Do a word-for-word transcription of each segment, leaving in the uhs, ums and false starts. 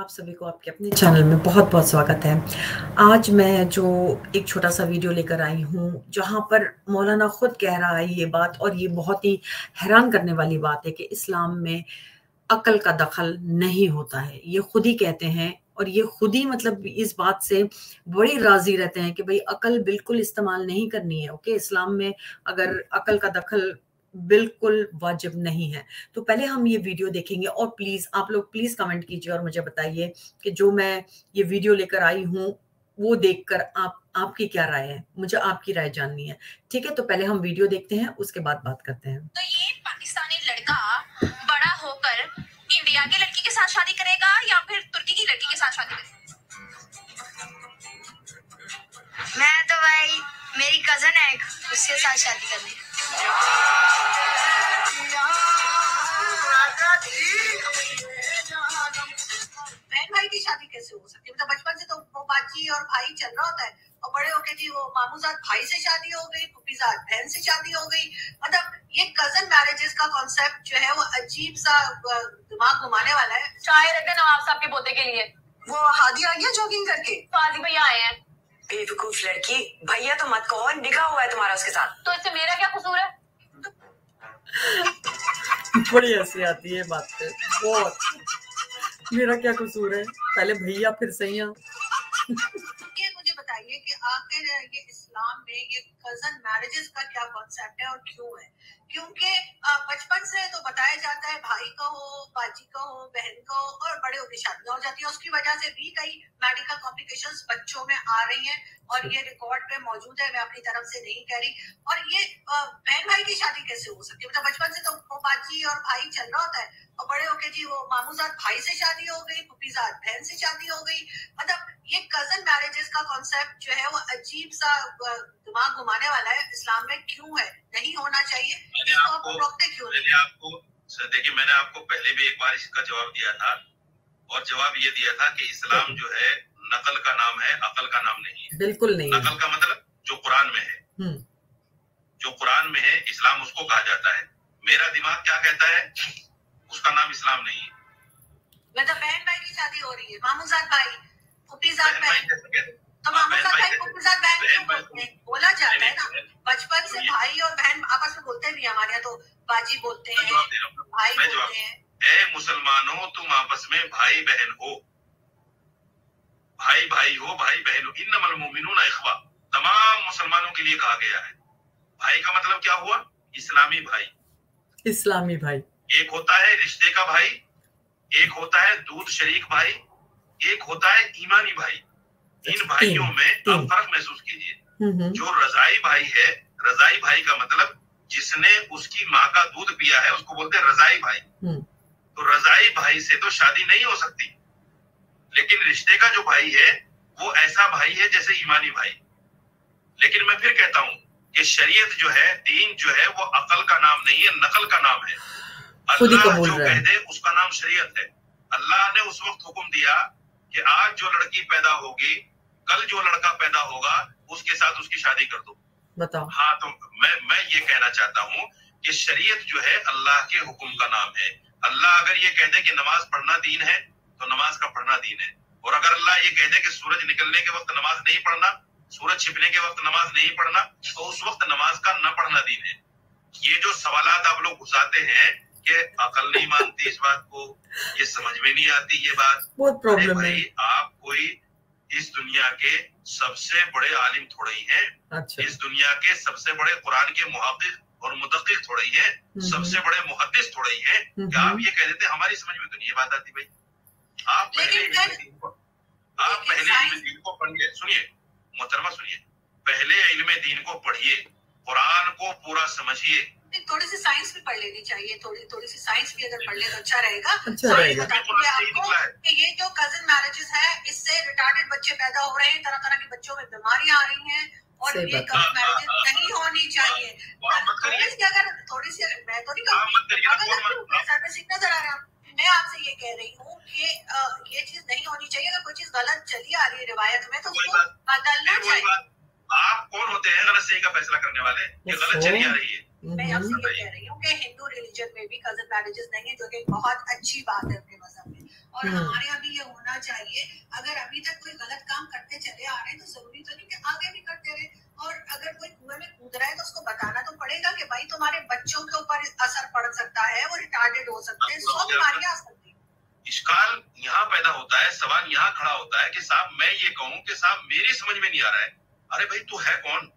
आप सभी को आपके अपने चैनल में बहुत-बहुत स्वागत है। आज मैं जो एक छोटा-सा वीडियो लेकर आई हूँ, जहाँ पर मौलाना खुद कह रहा है ये बात और ये बहुत ही हैरान करने वाली बात है कि इस्लाम में अक्ल का दखल नहीं होता है। ये खुद ही कहते हैं और ये खुद ही मतलब इस बात से बड़ी राज़ी रहते हैं कि भई अक्ल बिल्कुल इस्तेमाल नहीं करनी है, ओके? इस्लाम में अगर अक्ल का दखल बिल्कुल वाजिब नहीं है। तो पहले हम ये वीडियो देखेंगे और प्लीज़ आप लोग प्लीज़ कमेंट कीजिए और मुझे बताइए कि जो मैं ये वीडियो लेकर आई हूँ, वो देखकर आप आपकी क्या राय है? मुझे आपकी राय जाननी है। ठीक है? तो पहले हम वीडियो देखते हैं, उसके बाद बात करते हैं। तो ये पाकिस्तानी लड़का बड़ा होकर इंडिया की लड़की के साथ शादी करेगा या फिर तुर्की की लड़की के साथ शादी करेगा? मैं तो भाई मेरी कजन है उसके साथ शादी करनी है। बहन भाई की शादी कैसे हो सकती है? मतलब बचपन से तो वो बाजी और भाई चल रहा होता है और बड़े होके जी वो मामूजाद भाई से शादी हो गई, फूफीजाद बहन से शादी हो गई। मतलब ये कजन मैरिजेस का कॉन्सेप्ट जो है वो अजीब सा दिमाग घुमाने वाला है। चाय रख दे नवाब साहब के पोते के लिए। वो हादी आ गया जॉगिंग करके। तो आदि भैया आए हैं। बेवकूफ लड़की, भैया तो मत कहो, निकाह हुआ है तुम्हारा उसके साथ। तो इससे मेरा क्या कसूर है? बड़ी हँसी आती है बात पे, बहुत। मेरा क्या कसूर है? पहले भैया फिर सैयां। ये मुझे बताइए कि आखिर ये इस्लाम में ये कजन मैरिजेस का क्या कॉन्सेप्ट है और क्यों है? क्योंकि बचपन से तो बताया जाता है भाई का हो, बाजी का हो, बहन का हो और बड़े होकर शादियां हो जाती है। उसकी वजह से भी कई मेडिकल कॉम्प्लिकेशंस बच्चों में आ रही हैं और ये रिकॉर्ड पे मौजूद है। मैं अपनी तरफ से नहीं कह रही। और ये बहन भाई की शादी कैसे हो सकती है? मतलब बचपन से तो वो बाजी और भाई चल रहा होता है और बड़े होके जी वो मामूजाद भाई से शादी हो गई, फूफीजाद बहन से शादी हो गई। मतलब ये कजन मैरिजेस का कॉन्सेप्ट जो है वो अजीब सा दिमाग घुमाने वाला है। इस्लाम में क्यों है? नहीं होना चाहिए। मैंने आपको रोकते क्यों? मैंने आपको देखिए मैंने आपको पहले भी एक बार इसका जवाब दिया था और जवाब ये दिया था कि इस्लाम जो है नकल का नाम है, अकल का नाम नहीं है। बिल्कुल नहीं। नकल का मतलब जो कुरान में है, जो कुरान में है इस्लाम उसको कहा जाता है। मेरा दिमाग क्या कहता है? उसका नाम इस्लाम नहीं है। मतलब बहन भाई की शादी हो रही है, मामूजाद भाई, फूफीजाद बहन, तो मामूजाद भाई फूफीजाद बहन क्यों बोलते हैं? बोला जाता है ना बचपन से भाई और बहन आपस में बोलते भी। हमारे यहाँ तो बाजी बोलते हैं, भाई बोलते हैं। ए मुसलमानों, तुम आपस में भाई बहन हो, भाई भाई हो, भाई बहन हो। इन्नमल मुमिनूना इख्वा, तमाम मुसलमानों के लिए कहा गया है। भाई का मतलब क्या हुआ? इस्लामी भाई। इस्लामी भाई एक होता है रिश्ते का भाई, एक होता है दूध शरीक भाई, एक होता है ईमानी भाई। इन भाइयों में आप फर्क महसूस कीजिए। जो रजाई भाई है, रजाई भाई का मतलब जिसने उसकी माँ का दूध पिया है उसको बोलते हैं रजाई भाई। तो रजाई भाई से तो शादी नहीं हो सकती। लेकिन रिश्ते का जो भाई है वो ऐसा भाई है जैसे ईमानी भाई। लेकिन मैं फिर कहता हूँ कि शरीयत जो है, दीन जो है, वो अकल का नाम नहीं है, नकल का नाम है। अल्लाह जो कह दे उसका नाम शरीयत है। अल्लाह ने उस वक्त हुक्म दिया कि आज जो लड़की पैदा होगी, कल जो लड़का पैदा होगा, उसके साथ उसकी शादी कर दो। बताओ। हाँ, तो मैं मैं ये कहना चाहता हूँ कि शरीयत जो है अल्लाह के हुक्म का नाम है। अल्लाह अगर ये कह दे कि नमाज पढ़ना दीन है तो नमाज का पढ़ना दीन है। और अगर अल्लाह ये कह दे कि सूरज निकलने के वक्त नमाज नहीं पढ़ना, सूरज छिपने के वक्त नमाज नहीं पढ़ना, तो उस वक्त नमाज का न पढ़ना दीन है। ये जो सवालात आप लोग घुसाते हैं कि अकल नहीं मानती इस बात को, ये समझ में नहीं आती ये बात। बहुत प्रॉब्लम है। आप कोई इस दुनिया के सबसे बड़े आलिम थोड़े ही हैं। अच्छा। इस दुनिया के सबसे बड़े कुरान के मुहक्किक और मुदक्किक थोड़े ही हैं, सबसे बड़े मुहद्दिस थोड़े ही हैं। क्या आप ये कह देते हमारी समझ में तो नहीं ये बात आती भाई? आप पहले इल्म दीन को आप पहले इल्म दीन को पढ़िए। सुनिए मोहतरमा, सुनिए, पहले इल्म दीन को पढ़िए, कुरान को पूरा समझिए। थोड़ी सी साइंस भी पढ़ लेनी चाहिए। थोड़ी थोड़ी सी साइंस भी अगर पढ़ ले तो अच्छा रहेगा। अच्छा रहेगा। आपको कि ये जो कजन मैरिजेस है इससे रिटार्डेड बच्चे पैदा हो रहे हैं, तरह तरह के बच्चों में बीमारियां आ रही हैं और ये कजन मैरिजेस नहीं होनी चाहिए। थोड़ी सी अगर थोड़ी सी मैं तो नहीं कहूँगी सर पे सीख नजर आ रहा है। मैं आपसे ये कह रही हूँ कि ये चीज नहीं होनी चाहिए। अगर कोई चीज गलत चली आ रही है रिवायत में तो उसको बदलना चाहिए। आप कौन होते हैं गलत सही का फैसला करने वाले? ये गलत चली आ रही है। मैं आपसे ये कह रही हूँ कि हिंदू रिलीजन में भी कजन मैरिजेस नहीं है, जो कि बहुत अच्छी बात है अपने मजहब में। और हमारे यहाँ भी ये होना चाहिए। अगर अभी तक कोई गलत काम करते चले आ रहे हैं तो जरूरी तो नहीं कि आगे भी करते रहे, और अगर कोई कुएं में कूद रहा है तो उसको बताना तो पड़ेगा कि भाई तुम्हारे बच्चों के ऊपर असर पड़ सकता है, वो रिटार्डेड हो सकते हैं, सौ बीमारियां आ सकती हैं। इश्काल यहाँ पैदा होता है, सवाल यहाँ खड़ा होता है कि साहब मैं ये कहूँ कि साहब मेरी समझ में नहीं आ रहा है। अरे भाई तू है कौन?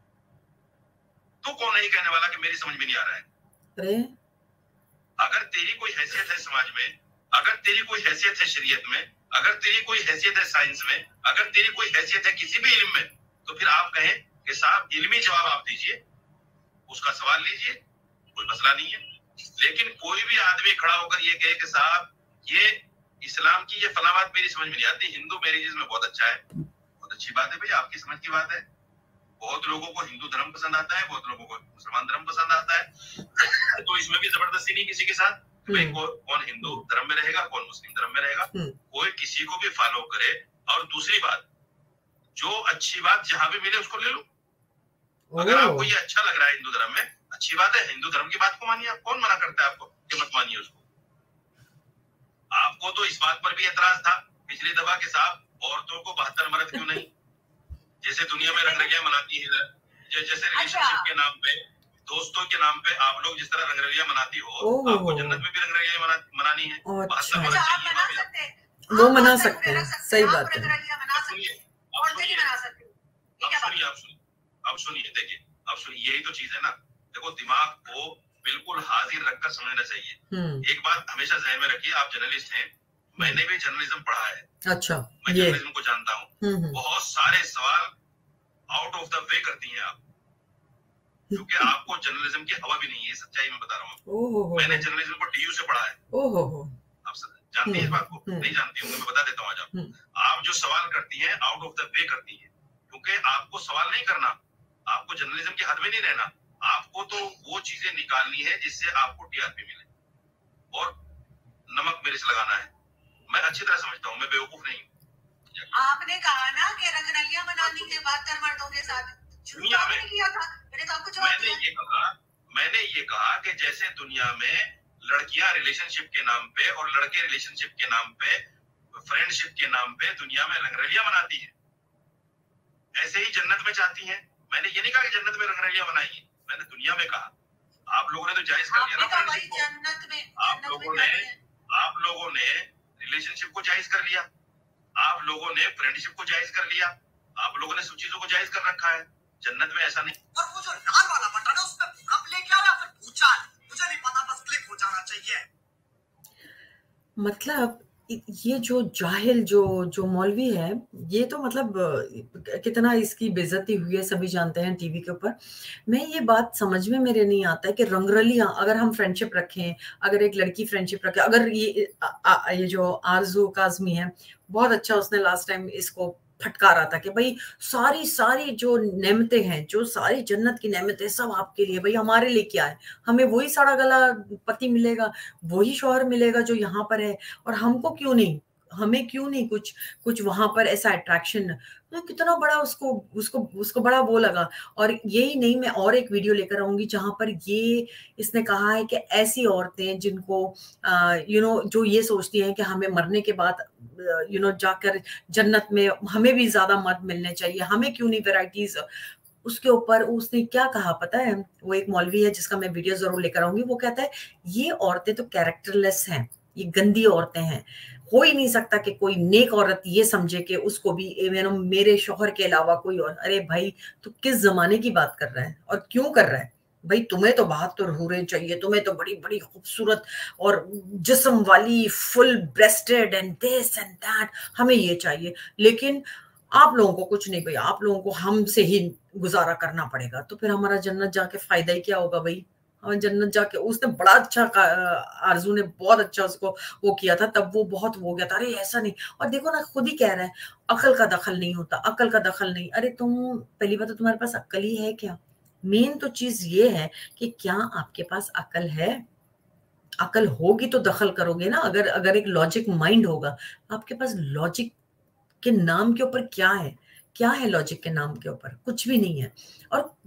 तू कौन है कहने वाला कि मेरी समझ में नहीं आ रहा है? अरे अगर तेरी कोई हैसियत है समाज में, अगर तेरी कोई हैसियत है शरीयत में, अगर तेरी कोई हैसियत है साइंस में, अगर तेरी कोई हैसियत है किसी भी इल्म में, तो फिर आप कहें कि साहब इल्मी जवाब आप दीजिए, उसका सवाल लीजिए, कोई मसला नहीं है। लेकिन कोई भी आदमी खड़ा होकर ये कहे कि साहब ये इस्लाम की ये फला बात मेरी समझ में नहीं आती, हिंदू मैरिजेस में बहुत अच्छा है, बहुत अच्छी बात है भाई, आपकी समझ की बात है। बहुत लोगों को हिंदू धर्म पसंद आता है, बहुत लोगों को मुसलमान धर्म पसंद आता है, तो इसमें भी जबरदस्ती नहीं किसी के साथ कि भाई कौन हिंदू धर्म में रहेगा, कौन मुस्लिम धर्म में रहेगा, कोई किसी को भी फॉलो करे। और दूसरी बात, जो अच्छी बात जहां भी मिले उसको ले लो। अगर आपको ये अच्छा लग रहा है हिंदू धर्म में, अच्छी बात है, हिंदू धर्म की बात को मानिए। आप कौन मना करता है आपको कि मत मानिए उसको? आपको तो इस बात पर भी एतराज था पिछली दफा के साहब औरतों को बहत्तर मर्द क्यों नहीं, जैसे दुनिया में रंगरलियां मनाती है, जैसे रिलेशनशिप के नाम पे, दोस्तों के नाम पे आप लोग जिस तरह रंगरलियां मनाती हो, आपको जन्नत में भी रंगरलियां मना, मनानी है। बहत्तर मर्द चाहिए, वो मना सकते हैं, सही बात है। सुनिए आप सुनिए अब सुनिए देखिए अब सुनिए, यही तो चीज है ना। देखो दिमाग को बिल्कुल हाजिर रखकर समझना चाहिए। एक बात हमेशा ज़हन में रखिए, आप जर्नलिस्ट हैं, मैंने भी जर्नलिज्म पढ़ा है। अच्छा, मैं जर्नलिज्म को जानता हूँ। बहुत सारे सवाल आउट ऑफ द वे करती हैं आप, क्योंकि आपको जर्नलिज्म की हवा भी नहीं है, सच्चाई में बता रहा हूँ। मैंने जर्नलिज्म को टीयू से पढ़ा है। आप जानती हैं इस बात को? नहीं जानती हूँ, मैं बता देता हूँ आज आप। आप जो सवाल करती हैं आउट ऑफ द वे करती हैं, क्योंकि आपको सवाल नहीं करना, आपको जर्नलिज्म की हद में नहीं रहना, आपको तो वो चीजें निकालनी है जिससे आपको टीआरपी मिले और नमक मिर्च लगाना है। मैं अच्छी तरह समझता हूँ, मैं बेवकूफ नहीं हूँ। आपने कहा ना कि रंगरलियां मनानी है बहत्तर मर्दों के साथ, दुनिया में किया था। मैंने तो आपको मैंने ये कहा मैंने ये कहा कि जैसे दुनिया में लड़कियां रिलेशनशिप के नाम पे और लड़के रिलेशनशिप के नाम पे, फ्रेंडशिप के नाम पे दुनिया में रंगरलियां मनाती है, ऐसे ही जन्नत में चाहती हैं। मैंने ये नहीं कहा कि जन्नत में रंगरलियां मनाएंगी, मैंने दुनिया में कहा। आप लोगों ने तो जायज कर लिया ना फ्रेंडशिप को, जन्नत में आप लोगों ने आप लोगों ने रिलेशनशिप को जायज कर लिया, आप लोगों ने फ्रेंडशिप को जायज कर लिया, आप लोगों ने सब चीजों को जायज कर रखा है। जन्नत में ऐसा नहीं। और वो जो लाल वाला बटन है उसमें कब लेके आओ या फिर भूचाल, मुझे नहीं पता, बस क्लिक हो जाना चाहिए। मतलब ये जो जाहिल जो जो मौलवी है, ये तो मतलब कितना इसकी बेइज्जती हुई है सभी जानते हैं टीवी के ऊपर। मैं ये बात समझ में मेरे नहीं आता है कि रंगरलियां, अगर हम फ्रेंडशिप रखें, अगर एक लड़की फ्रेंडशिप रखे, अगर ये आ, आ, ये जो आरजू काज़मी है, बहुत अच्छा उसने लास्ट टाइम इसको फटकारा था कि भाई सारी सारी जो नेमतें हैं, जो सारी जन्नत की नेमतें सब आपके लिए, भाई हमारे लिए क्या है, हमें वही सड़ा गला पति मिलेगा, वही शौहर मिलेगा जो यहाँ पर है, और हमको क्यों नहीं, हमें क्यों नहीं कुछ कुछ वहां पर ऐसा अट्रैक्शन। तो कितना बड़ा उसको उसको उसको बड़ा वो लगा। और यही नहीं, मैं और एक वीडियो लेकर आऊंगी जहां पर ये इसने कहा है कि ऐसी औरतें जिनको यू नो जो ये सोचती हैं कि हमें मरने के बाद यू नो जाकर जन्नत में हमें भी ज्यादा मर्द मिलने चाहिए, हमें क्यों नहीं वैरायटीज। उसके ऊपर उसने क्या कहा पता है, वो एक मौलवी है जिसका मैं वीडियो जरूर लेकर आऊंगी, वो कहता है ये औरतें तो कैरेक्टरलेस हैं, ये गंदी औरतें हैं, हो ही नहीं सकता कि कोई नेक औरत ये समझे कि उसको भी मेरे शौहर के अलावा कोई और। अरे भाई तू किस जमाने की बात कर रहा है और क्यों कर रहा है भाई? तुम्हें तो बहत्तर हूरें चाहिए, तुम्हें तो बड़ी बड़ी खूबसूरत और जिस्म वाली, full breasted and this and that, हमें ये चाहिए। लेकिन आप लोगों को कुछ नहीं भाई, आप लोगों को हमसे ही गुजारा करना पड़ेगा। तो फिर हमारा जन्नत जाके फायदा ही क्या होगा भाई? हमें जन्नत जाके, उसने बड़ा अच्छा, आरजू ने बहुत अच्छा उसको वो किया था, तब वो बहुत वो गया था, अरे ऐसा नहीं। और देखो ना, खुद ही कह रहा है अकल का दखल नहीं होता, अकल का दखल नहीं। अरे तुम, पहली बात तो तुम्हारे पास अकल ही है क्या? मेन तो चीज ये है कि क्या आपके पास अकल है? अकल होगी तो दखल करोगे ना। अगर अगर एक लॉजिक माइंड होगा, आपके पास लॉजिक के नाम के ऊपर क्या है? क्या है लॉजिक के नाम के ऊपर? कुछ भी नहीं है। और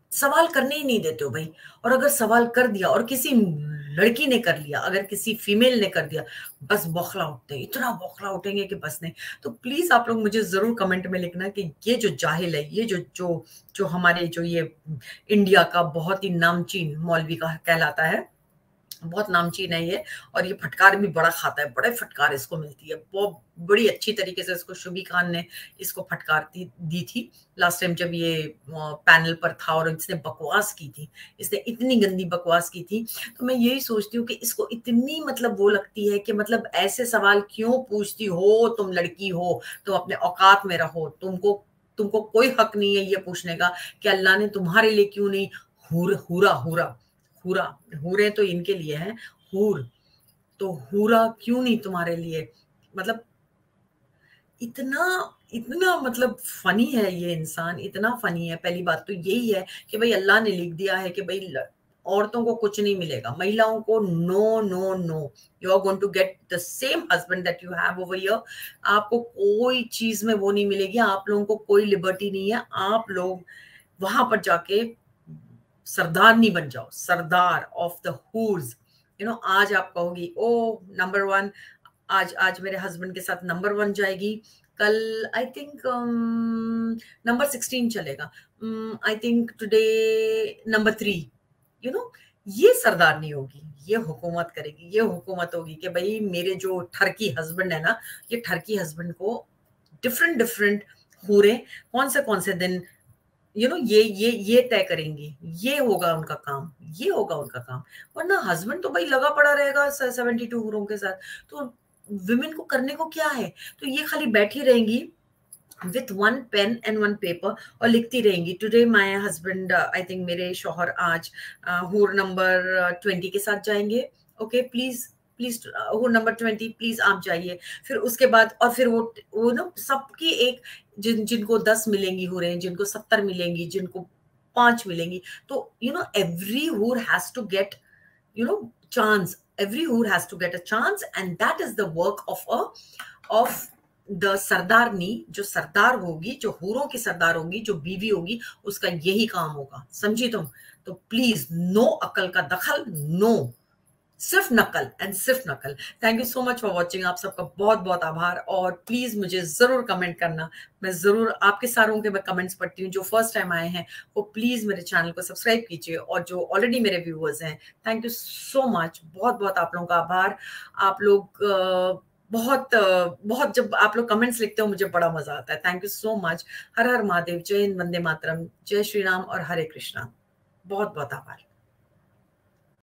सवाल करने ही नहीं देते हो भाई। और अगर सवाल कर दिया और किसी लड़की ने कर लिया, अगर किसी फीमेल ने कर दिया, बस बौखला उठते हैं, इतना बौखला उठेंगे कि बस नहीं। तो प्लीज आप लोग मुझे जरूर कमेंट में लिखना कि ये जो जाहिल है, ये जो जो जो हमारे जो ये इंडिया का बहुत ही नामचीन मौलवी का कहलाता है, बहुत नामचीन है ये, और ये फटकार भी बड़ा खाता है, बड़े फटकार इसको मिलती है। बहुत बड़ी अच्छी तरीके से इसको शुभी खान ने इसको फटकार दी, दी थी लास्ट टाइम जब ये पैनल पर था और इसने बकवास की थी, इसने इतनी गंदी बकवास की थी। तो मैं यही सोचती हूँ कि इसको इतनी मतलब वो लगती है कि मतलब ऐसे सवाल क्यों पूछती हो, तुम लड़की हो तो अपने औकात में रहो, तुमको तुमको कोई हक नहीं है ये पूछने का कि अल्लाह ने तुम्हारे लिए क्यों नहीं हुर, हुरा हुरा हुरा हूरे तो इनके लिए हैं, हूर तो हूरा क्यों नहीं तुम्हारे लिए। मतलब इतना इतना मतलब फनी है ये इंसान, इतना फनी है। पहली बात तो यही है कि भाई अल्लाह ने लिख दिया है कि भाई औरतों को कुछ नहीं मिलेगा, महिलाओं को no no no, you are going to get the same husband that you have over here. आपको कोई चीज में वो नहीं मिलेगी, आप लोगों को कोई लिबर्टी नहीं है। आप लोग वहां पर जाके सरदारनी बन जाओ, सरदार ऑफ द हूर्स। यू नो आज आप कहोगी ओ नंबर वन, आज आज मेरे हस्बैंड के साथ नंबर वन जाएगी, कल आई थिंक नंबर सिक्सटीन चलेगा, I think today number three. You know ये सरदारनी होगी, ये हुकूमत करेगी, ये हुकूमत होगी कि भाई मेरे जो ठरकी हस्बैंड है ना, ये ठरकी हस्बैंड को डिफरेंट डिफरेंट हूरे कौन से कौन से दिन यू you नो know, ये ये ये तय करेंगी, ये होगा उनका काम, ये होगा उनका काम। वरना हस्बैंड तो भाई लगा पड़ा रहेगा सेवेंटी टू हूरों के साथ, तो विमेन को करने को क्या है। तो ये खाली बैठी रहेंगी with one pen and one paper और लिखती रहेंगी, today my husband I think मेरे शौहर आज हूर नंबर ट्वेंटी के साथ जाएंगे, ओके प्लीज प्लीज हूर नंबर ट्वेंटी प्लीज आप जाइए। फिर उसके बाद और फिर वो वो ना सबकी एक, जिन जिनको दस मिलेंगी हो रहे हैं, जिनको सत्तर मिलेंगी, जिनको पांच मिलेंगी, तो यू नो एवरी हूर has to get you know chance, every हूर has to get a chance, and that is the work of a of the सरदारनी। जो सरदार होगी, जो हूरों की सरदार होगी, जो बीवी होगी, उसका यही काम होगा, समझी तुम। तो प्लीज नो अकल का दखल, नो, सिर्फ नकल एंड सिर्फ नकल। Thank you so much for watching, आप सबका बहुत बहुत आभार। और प्लीज मुझे जरूर कमेंट करना, मैं जरूर आपके सारों के मैं कमेंट्स पढ़ती हूँ। जो फर्स्ट टाइम आए हैं वो प्लीज मेरे चैनल को सब्सक्राइब कीजिए, और जो ऑलरेडी मेरे व्यूअर्स हैं थैंक यू सो मच, बहुत बहुत आप लोगों का आभार। आप लोग बहुत बहुत जब आप लोग कमेंट्स लिखते हो मुझे बड़ा मजा आता है। Thank you so much. हर हर महादेव, जय हिंद, वंदे मातरम, जय श्री राम और हरे कृष्णा। बहुत बहुत आभार।